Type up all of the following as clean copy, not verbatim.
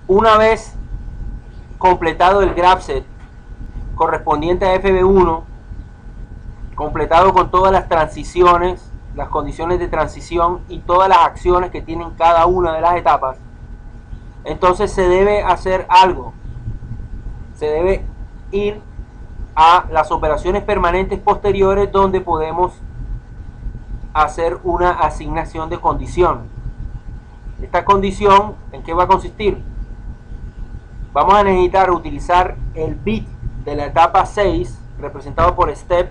Una vez completado el graph set correspondiente a FB1, completado con todas las transiciones, las condiciones de transición y todas las acciones que tienen cada una de las etapas, entonces se debe hacer algo. Se debe ir a las operaciones permanentes posteriores, donde podemos hacer una asignación de condición. Esta condición, ¿en qué va a consistir? Vamos a necesitar utilizar el bit de la etapa 6, representado por step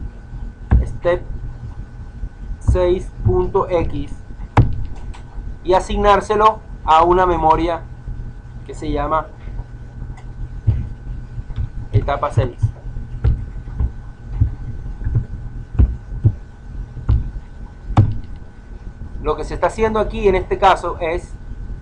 6.x, y asignárselo a una memoria que se llama etapa 6. Lo que se está haciendo aquí en este caso es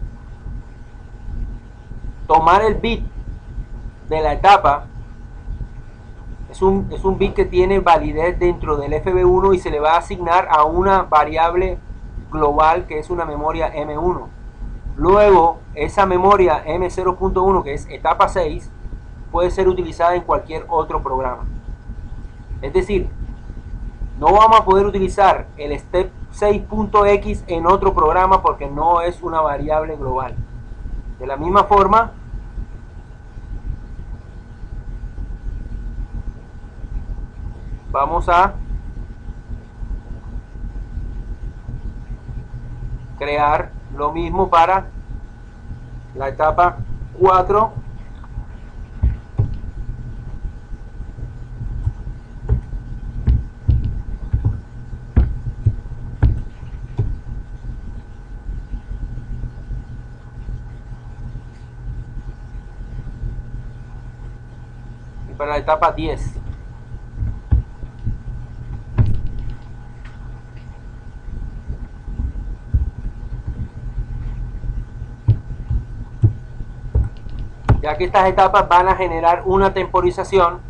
tomar el bit de la etapa. Es un bit que tiene validez dentro del FB1 y se le va a asignar a una variable global que es una memoria M1. Luego, esa memoria M0.1, que es etapa 6, puede ser utilizada en cualquier otro programa. Es decir, no vamos a poder utilizar el step 6.x en otro programa porque no es una variable global. De la misma forma, vamos a crear lo mismo para la etapa 4. Y para la etapa 10. Ya que estas etapas van a generar una temporización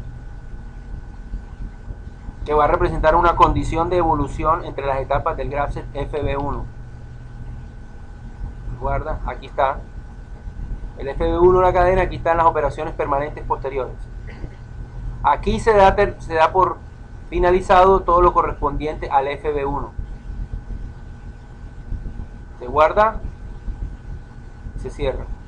que va a representar una condición de evolución entre las etapas del graph set FB1. Guarda, aquí está el FB1 de la cadena, aquí están las operaciones permanentes posteriores. Aquí se da por finalizado todo lo correspondiente al FB1. Se guarda, se cierra.